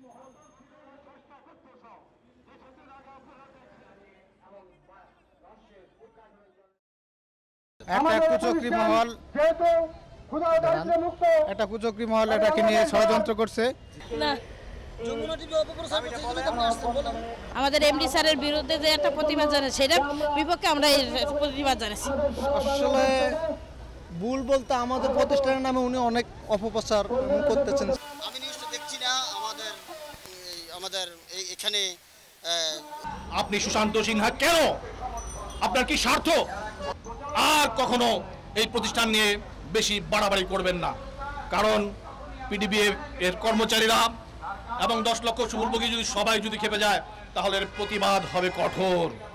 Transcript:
একটা কুচক্রী মহল এটাকে নিয়ে ষড়যন্ত্র করছে। আমাদের এমডি স্যারের বিরুদ্ধে যে একটা প্রতিবাদ জানাচ্ছে, সেটার বিপক্ষে আমরা এই প্রতিবাদ জানাচ্ছি। আসলে ভুল বলতে আমাদের প্রতিষ্ঠানের নামে উনি অনেক অপপ্রচার করতেছেন। আমি নিউজটা দেখছি না। আমাদের এখানে আপনি সুশান্ত সিনহা কেন, আপনার কি স্বার্থ? আর কখনো এই প্রতিষ্ঠান নিয়ে বেশি বাড়াবাড়ি করবেন না, কারণ পিডিবিএফ এর কর্মচারীরা এবং 10 লক্ষ শুভভোগী যদি সবাই খেপে যায়, তাহলে এর প্রতিবাদ হবে কঠোর।